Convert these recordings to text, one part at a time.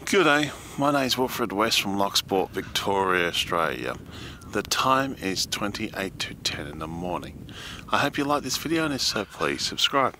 Good day, my name is Wilfred West from Locksport, Victoria, Australia. The time is 28 to 10 in the morning. I hope you like this video, and if so, please subscribe.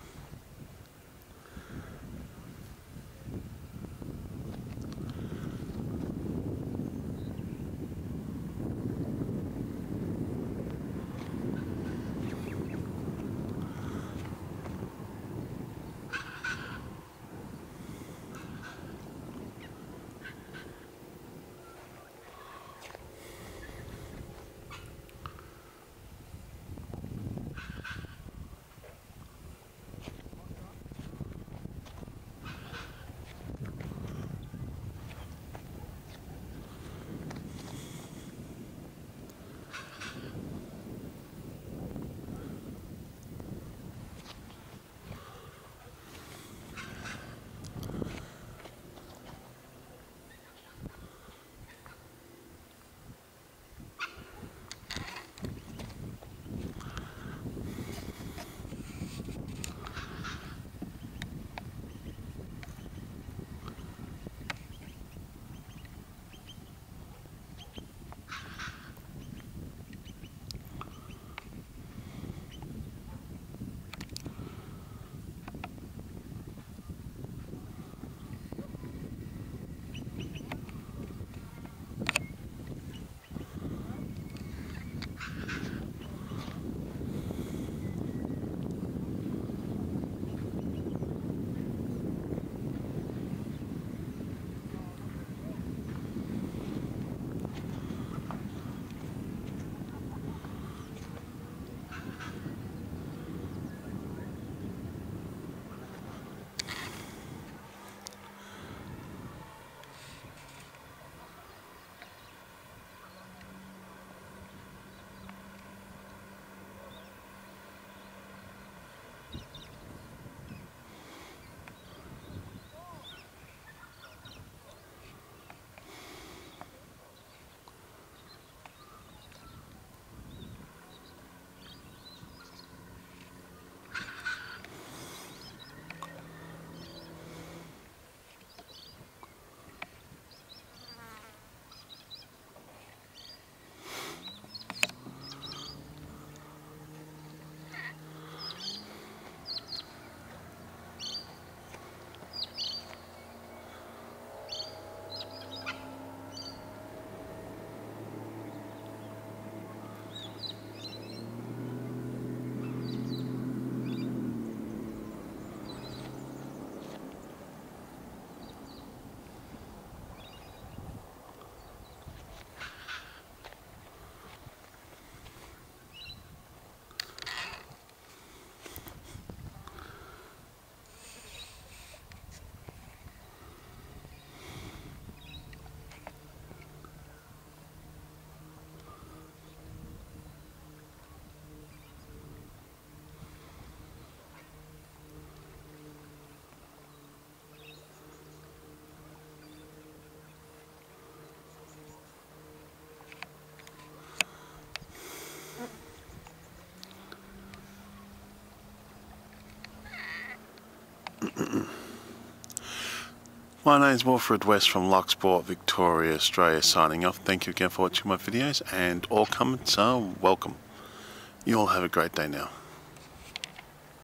My name is Wilfred West from Locksport, Victoria, Australia, signing off. Thank you again for watching my videos, and all comments are welcome. You all have a great day now.